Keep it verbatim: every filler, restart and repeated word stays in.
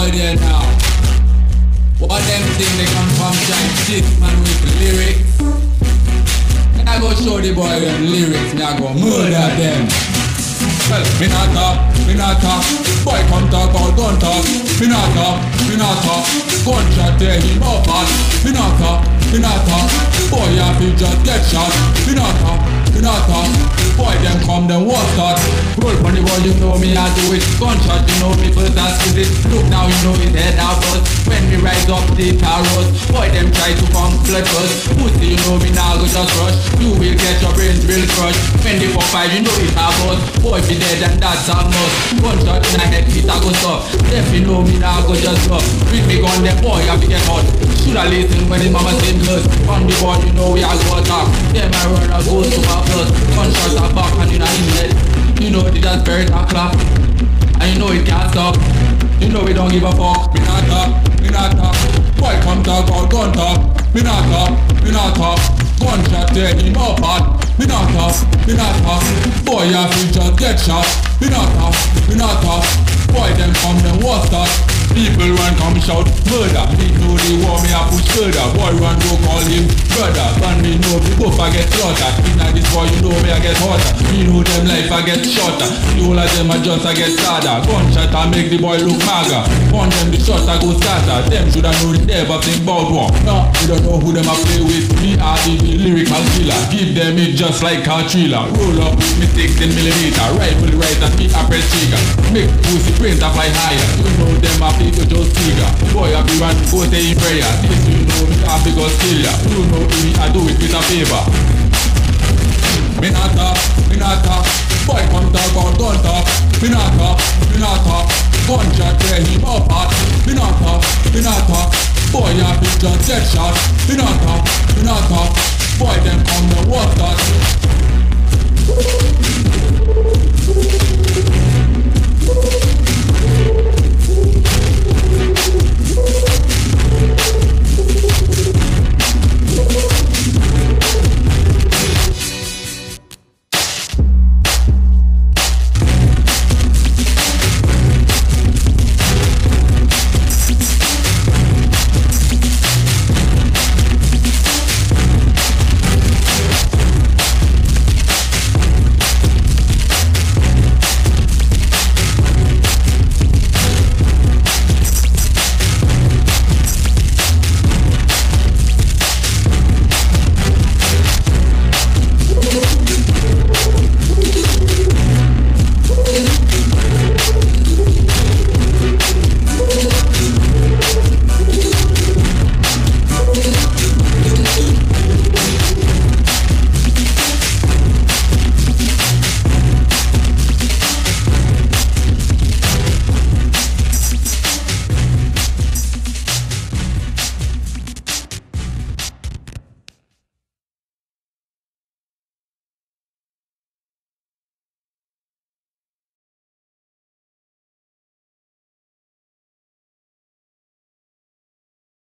boy there now. What them think they come from giant shit man with lyrics? I go show the boy them lyrics, me I go murder them. Well, me not talk, me not talk. Boy come talk about gun talk. Me not talk, me not talk. Gunshot there he no fast. Me not talk, me not talk. Boy have to just get shot. Me not talk, me not talk. Boy them come them what's that? Roll from the boy you know me I do it. Gunshot you know me first and skid it. Look now you know his head out first. When we rise up the towers, boy them try to come flood first. Pussy you know me now go just rush. You will get your brains real crushed. When they four five you know it a bust. Boy be dead and that's a must. Gunshot in a head it a go stop. If you know me now go just up. With me gun them boy I be get hot. Shoulda listen when his mama say blood. On the board you know we a go attack. Them I run a go super plus. Gunshot a back and in a his head. You know the dance spirit a clap. And you know it can't stop. You know we don't give a fuck. Me not talk, me not talk. Boy come talk about gun talk. Me not talk, me not talk. Gunshot there he no part. Me not talk, me not talk. Boy have to just get shot. Me not talk, me not talk. Boy them come them what's that? People run come shout murder. Me know the war me a push further. Boy run go call him brother. And me know me both I get slaughtered. Inna this boy you know me I get hotter. Me know them life I get shorter. The whole of them I just I get sadder. Gunshot I make the boy look mager. On them the shot I go scatter. Them shoulda know the never think about war. No, you don't know who them I play with. Me are the, the lyrical killer. Give them it just like a thriller. Roll up me sixteen millimeter. Rifle right and me a press trigger. Make pussy brains a fly higher. You know them I play to just trigger. Boy I be run go say in prayer. This you know me I be go kill ya. You know me I do it with a favor. Me not talk, me not talk.